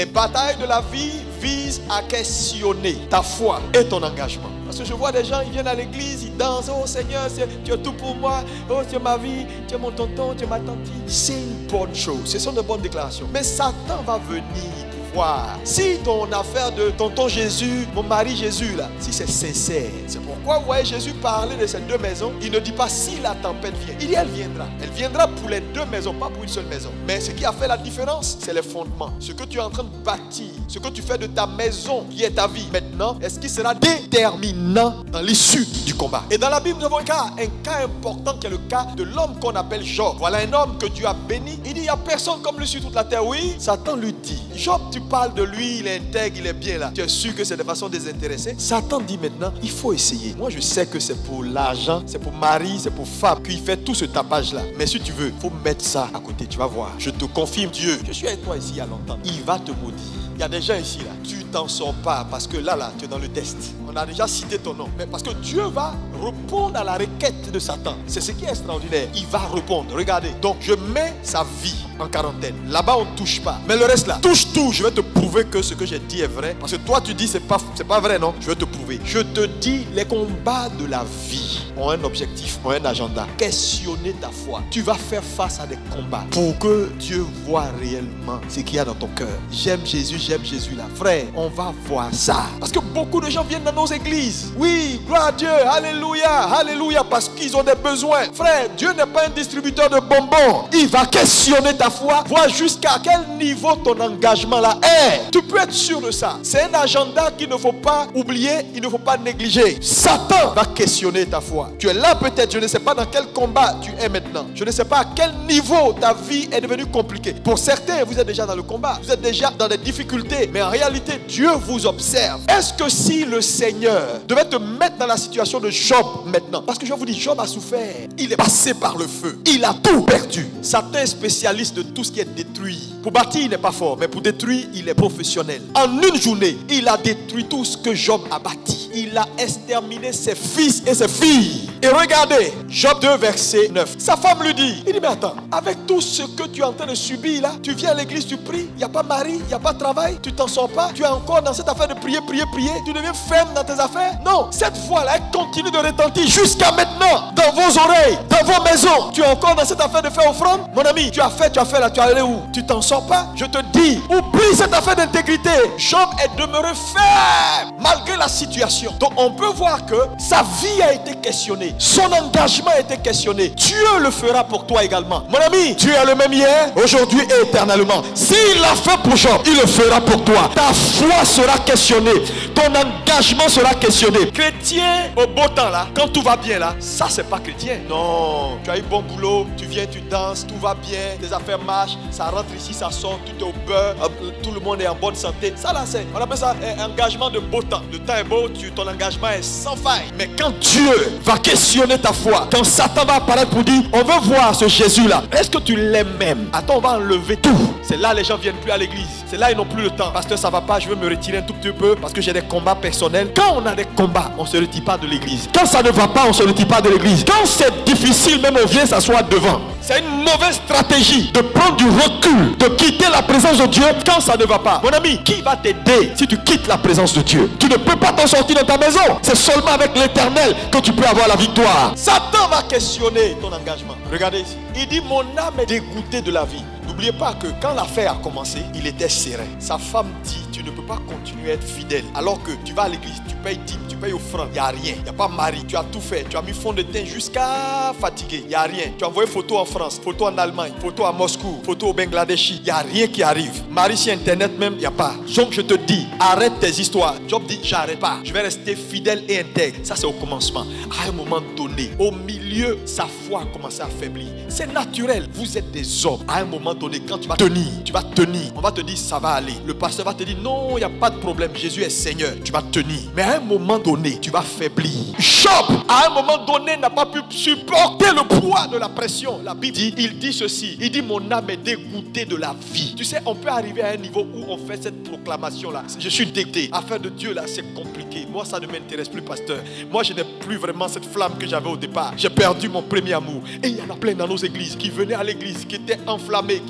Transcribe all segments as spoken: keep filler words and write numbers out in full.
Les batailles de la vie visent à questionner ta foi et ton engagement. Parce que je vois des gens, ils viennent à l'église, ils dansent. Oh Seigneur, tu es tout pour moi. Oh, tu es ma vie, tu es mon tonton, tu es ma tante. C'est une bonne chose. Ce sont de bonnes déclarations. Mais Satan va venir voir. Si ton affaire de tonton Jésus, mon mari Jésus, là, si c'est sincère, c'est pourquoi vous voyez Jésus parler de ces deux maisons. Il ne dit pas si la tempête vient. Il dit elle viendra. Elle viendra pour les deux maisons, pas pour une seule maison. Mais ce qui a fait la différence, c'est les fondements. Ce que tu es en train de bâtir, ce que tu fais de ta maison, qui est ta vie maintenant, est-ce qui sera déterminant dans l'issue du combat. Et dans la Bible, nous avons un cas, un cas important qui est le cas de l'homme qu'on appelle Job. Voilà un homme que Dieu a béni. Il dit, il n'y a personne comme lui sur toute la terre. Oui, Satan lui dit, Job, tu parles de lui, il est intègre, il est bien là. Tu es sûr que c'est de façon désintéressée? Satan dit maintenant, il faut essayer. Moi, je sais que c'est pour l'argent, c'est pour mari, c'est pour femme qu'il fait tout ce tapage là. Mais si tu veux, il faut mettre ça à côté, tu vas voir. Je te confirme, Dieu, je suis avec toi ici il y a longtemps. Il va te maudire. Il y a des gens ici là, tu t'en sors pas parce que là, là, tu es dans le test. On a déjà cité ton nom. Mais parce que Dieu va répondre à la requête de Satan. C'est ce qui est extraordinaire. Il va répondre. Regardez. Donc, je mets sa vie en quarantaine. Là-bas, on ne touche pas. Mais le reste là, touche tout. Je vais te prouver que ce que j'ai dit est vrai. Parce que toi, tu dis c'est pas, c'est pas vrai, non? Je vais te prouver. Je te dis, les combats de la vie ont un objectif, ont un agenda. Questionner ta foi. Tu vas faire face à des combats pour que Dieu voit réellement ce qu'il y a dans ton cœur. J'aime Jésus, j'aime Jésus là. Frère, on va voir ça. Parce que beaucoup de gens viennent dans nos églises. Oui, gloire à Dieu, alléluia, alléluia, parce qu'ils ont des besoins. Frère, Dieu n'est pas un distributeur de bonbons. Il va questionner ta foi, voir jusqu'à quel niveau ton engagement là est. Tu peux être sûr de ça. C'est un agenda qu'il ne faut pas oublier, il ne faut pas négliger. Satan va questionner ta foi. Tu es là peut-être, je ne sais pas dans quel combat tu es maintenant. Je ne sais pas à quel niveau ta vie est devenue compliquée. Pour certains, vous êtes déjà dans le combat. Vous êtes déjà dans des difficultés. Mais en réalité, Dieu vous observe. Est-ce que si le Seigneur devait te mettre dans la situation de Job maintenant, parce que je vous dis, Job a souffert. Il est passé par le feu. Il a tout perdu. Satan est spécialiste de tout ce qui est détruit. Pour bâtir, il n'est pas fort. Mais pour détruire, il est professionnel. En une journée, il a détruit tout ce que Job a bâti. Il a exterminé ses fils et ses filles. Et regardez, Job deux, verset neuf. Sa femme lui dit, il dit, mais attends, avec tout ce que tu es en train de subir là, tu viens à l'église, tu pries, il n'y a pas mari, il n'y a pas de travail, tu t'en sors pas, tu es encore dans cette affaire de prier, prier, prier, tu deviens ferme dans tes affaires. Non, cette voix-là, elle continue de retentir jusqu'à maintenant, dans vos oreilles, dans vos maisons. Tu es encore dans cette affaire de faire offrande. Mon ami, tu as fait, tu as fait là, tu es allé où? Tu t'en sors pas? Je te dis, oublie cette affaire d'intégrité. Job est demeuré ferme, malgré la situation. Donc on peut voir que sa vie a été questionnée. Son engagement a été questionné. Dieu le fera pour toi également. Mon ami, Dieu est le même hier, aujourd'hui et éternellement. S'il l'a fait pour Job, il le fera pour toi. Ta foi sera questionnée. Ton engagement sera questionné. Chrétien au beau temps là, quand tout va bien là, ça c'est pas chrétien. Non, tu as eu bon boulot, tu viens, tu danses, tout va bien, tes affaires marchent, ça rentre ici, ça sort, tout est au beurre, tout le monde est en bonne santé. Ça là c'est, on appelle ça un engagement de beau temps. Le temps est beau, tu, ton engagement est sans faille. Mais quand Dieu va questionner ta foi, quand Satan va apparaître pour dire, on veut voir ce Jésus là, est-ce que tu l'aimes même? Attends, on va enlever tout. C'est là les gens viennent plus à l'église. C'est là ils n'ont plus le temps. Pasteur, ça va pas, je veux me retirer un tout petit peu parce que j'ai des combats personnels. Quand on a des combats, on se retire pas de l'église. Quand ça ne va pas, on se retire pas de l'église. Quand c'est difficile, même on vient s'asseoir devant. C'est une mauvaise stratégie de prendre du recul, de quitter la présence de Dieu quand ça ne va pas. Mon ami, qui va t'aider si tu quittes la présence de Dieu? Tu ne peux pas t'en sortir dans ta maison. C'est seulement avec l'Éternel que tu peux avoir la victoire. Satan va questionner ton engagement. Regardez ici. Il dit, mon âme est dégoûtée de la vie. N'oubliez pas que quand l'affaire a commencé, il était serein. Sa femme dit, tu ne peux pas continuer à être fidèle. Alors que tu vas à l'église, tu payes dîme, tu payes offrande, il n'y a rien. Il n'y a pas mari, tu as tout fait. Tu as mis fond de teint jusqu'à fatigué, il n'y a rien. Tu as envoyé photo en France, photo en Allemagne, photo à Moscou, photo au Bangladesh. Il n'y a rien qui arrive. Mari sur Internet même, il n'y a pas. Donc je te dis, arrête tes histoires. Job dit, j'arrête pas. Je vais rester fidèle et intègre. Ça c'est au commencement. À un moment donné, au milieu, sa foi a commencé à faiblir. C'est naturel. Vous êtes des hommes. À un moment donné, quand tu vas tenir, tu vas tenir. On va te dire, ça va aller. Le pasteur va te dire, non, il n'y a pas de problème. Jésus est Seigneur. Tu vas tenir. Mais à un moment donné, tu vas faiblir. Job, à un moment donné, n'a pas pu supporter le poids de la pression. La Bible dit, il dit ceci. Il dit, mon âme est dégoûtée de la vie. Tu sais, on peut arriver à un niveau où on fait cette proclamation-là. Je suis dégoûté. Affaire de Dieu, là, c'est compliqué. Moi, ça ne m'intéresse plus, pasteur. Moi, je n'ai plus vraiment cette flamme que j'avais au départ. J'ai perdu mon premier amour. Et il y en a plein dans nos églises qui venaient à l'église, qui étaient enflammés, qui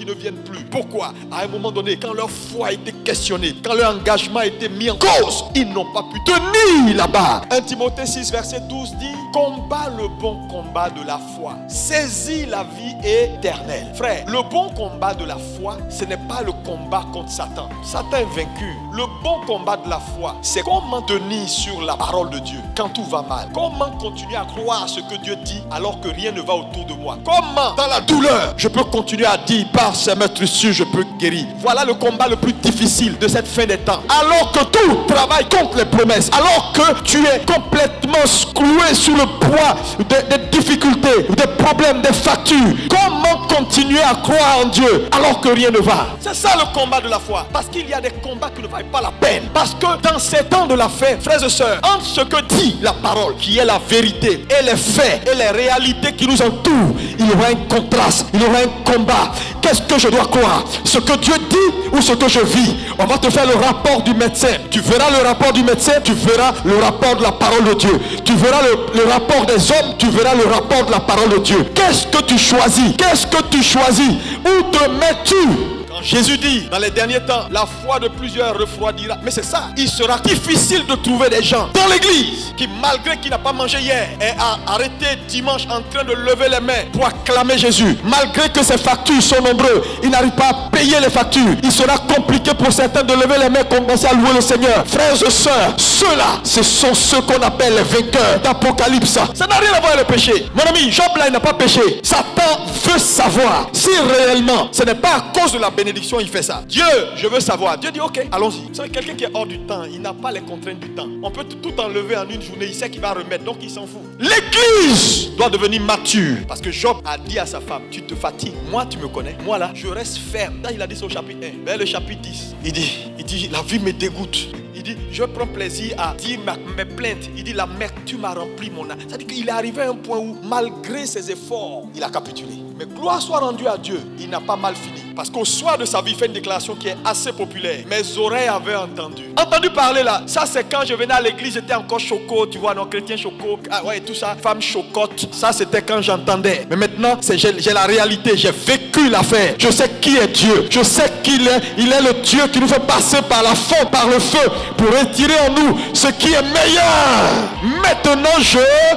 qui ne viennent plus. Pourquoi? À un moment donné, quand leur foi a été questionnée, quand leur engagement a été mis en cause, ils n'ont pas pu tenir là-bas. un Timothée six, verset douze dit: combat le bon combat de la foi, saisis la vie éternelle. Frère, le bon combat de la foi, ce n'est pas le combat contre Satan. Satan est vaincu. Le bon combat de la foi, c'est comment tenir sur la parole de Dieu quand tout va mal. Comment continuer à croire ce que Dieu dit alors que rien ne va autour de moi. Comment, dans la douleur, je peux continuer à dire: par ses meurtrissures, je peux guérir. Voilà le combat le plus difficile de cette fin des temps. Alors que tout travaille contre les promesses, alors que tu es complètement cloué sous le poids des, des difficultés, des problèmes, des factures. Comment continuer à croire en Dieu alors que rien ne va? C'est ça le combat de la foi. Parce qu'il y a des combats qui ne valent pas la peine. Parce que dans ces temps de la fin, frères et sœurs, entre ce que dit la parole, qui est la vérité, et les faits, et les réalités qui nous entourent, il y aura un contraste, il y aura un combat. Qu'est-ce que je dois croire? Ce que Dieu dit ou ce que je vis? On va te faire le rapport du médecin. Tu verras le rapport du médecin, tu verras le rapport de la parole de Dieu. Tu verras le, le rapport des hommes, tu verras le rapport de la parole de Dieu. Qu'est-ce que tu choisis? Qu'est-ce que tu choisis? Où te mets-tu? Jésus dit, dans les derniers temps, la foi de plusieurs refroidira. Mais c'est ça, il sera difficile de trouver des gens dans l'église qui, malgré qu'il n'a pas mangé hier, est arrêté dimanche en train de lever les mains pour acclamer Jésus. Malgré que ses factures sont nombreuses, il n'arrive pas à payer les factures. Il sera compliqué pour certains de lever les mains et commencer à louer le Seigneur. Frères et sœurs, ceux-là, ce sont ceux qu'on appelle les vainqueurs d'Apocalypse. Ça n'a rien à voir avec le péché. Mon ami, Job là, il n'a pas péché. Satan veut savoir si réellement ce n'est pas à cause de la bénédiction il fait ça. Dieu, je veux savoir. Dieu dit ok, allons-y. Vous savez, quelqu'un qui est hors du temps, il n'a pas les contraintes du temps. On peut tout enlever en une journée, il sait qu'il va remettre, donc il s'en fout. L'église doit devenir mature. Parce que Job a dit à sa femme: tu te fatigues, moi tu me connais, moi là, je reste ferme. Là, il a dit ça au chapitre un. Vers le chapitre dix, il dit, il dit, la vie me dégoûte. Il dit, je prends plaisir à dire ma, mes plaintes. Il dit, l'amertume a rempli mon âme. C'est-à-dire qu'il est arrivé à un point où, malgré ses efforts, il a capitulé. Mais gloire soit rendue à Dieu, il n'a pas mal fini. Parce qu'au soir de sa vie, il fait une déclaration qui est assez populaire. Mes oreilles avaient entendu. Entendu parler là, ça c'est quand je venais à l'église, j'étais encore choco, tu vois, non, chrétien choco, ah ouais, tout ça, femme chocotte. Ça c'était quand j'entendais. Mais maintenant, j'ai la réalité, j'ai vécu l'affaire. Je sais qui est Dieu. Je sais qu'il est, il est le Dieu qui nous fait passer par la faute, par le feu, pour retirer en nous ce qui est meilleur. Maintenant, je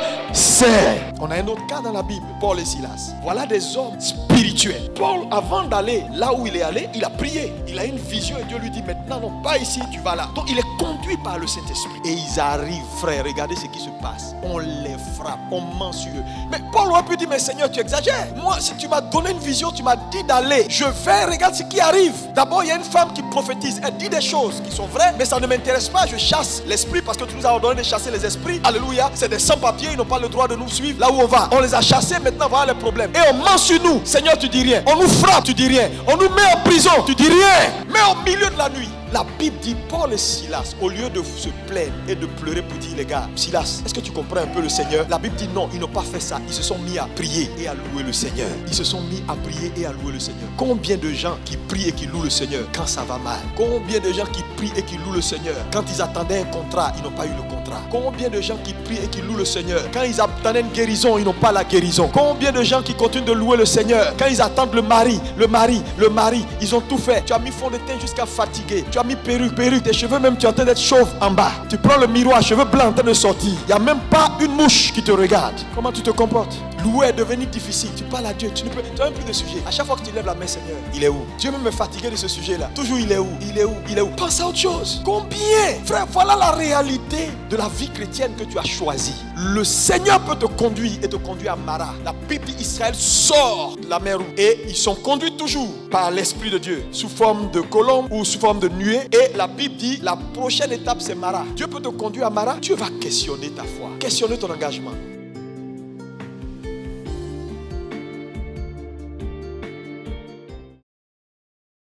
sais. On a un autre cas dans la Bible, Paul et Silas. Voilà des hommes spirituels. Paul, avant d'aller là où il est allé, il a prié. Il a une vision et Dieu lui dit: maintenant, non, pas ici, tu vas là. Donc il est conduit par le Saint-Esprit. Et ils arrivent, frère, regardez ce qui se passe. On les frappe, on ment sur eux. Mais Paul aurait pu dire: mais Seigneur, tu exagères. Moi, si tu m'as donné une vision, tu m'as dit d'aller. Je vais, regarde ce qui arrive. D'abord, il y a une femme qui prophétise. Elle dit des choses qui sont vraies, mais ça ne m'intéresse pas. Je chasse l'esprit parce que tu nous as ordonné de chasser les esprits. Alléluia. C'est des sans-papiers, ils n'ont pas le droit de nous suivre. Là où on va, on les a chassés, maintenant voilà les problèmes. Et on ment sur nous. Seigneur, tu dis rien. On nous frappe, tu dis rien. On nous met en prison, tu dis rien. Mais au milieu de la nuit, la Bible dit, Paul et Silas, au lieu de se plaindre et de pleurer pour dire: les gars, Silas, est-ce que tu comprends un peu le Seigneur? La Bible dit non, ils n'ont pas fait ça. Ils se sont mis à prier et à louer le Seigneur. Ils se sont mis à prier et à louer le Seigneur. Combien de gens qui prient et qui louent le Seigneur quand ça va mal? Combien de gens qui prient et qui louent le Seigneur quand ils attendaient un contrat, ils n'ont pas eu le contrat? Combien de gens qui prient et qui louent le Seigneur quand ils attendaient une guérison, ils n'ont pas la guérison? Combien de gens qui continuent de louer le Seigneur quand ils attendent le mari, le mari, le mari, ils ont tout fait. Tu as mis fond de teint jusqu'à fatiguer. Tu as mis perruque, perruque. Tes cheveux même, tu es en train d'être chauve en bas. Tu prends le miroir, cheveux blancs en train de sortir. Il n'y a même pas une mouche qui te regarde. Comment tu te comportes? Louer est devenu difficile. Tu parles à Dieu, tu ne peux, tu n'as même plus de sujet. À chaque fois que tu lèves la main, Seigneur, il est où? Dieu même est fatigué de ce sujet-là. Toujours il est où? Il est où? Il est où? Pense à autre chose. Combien? Frère, voilà la réalité de la vie chrétienne que tu as choisie. Le Seigneur peut te conduire et te conduire à Mara. La Bible dit Israël sort de la mer Rouge et ils sont conduits toujours par l'Esprit de Dieu sous forme de colombe ou sous forme de nuée. Et la Bible dit la prochaine étape c'est Mara. Dieu peut te conduire à Mara. Dieu va questionner ta foi, questionner ton engagement.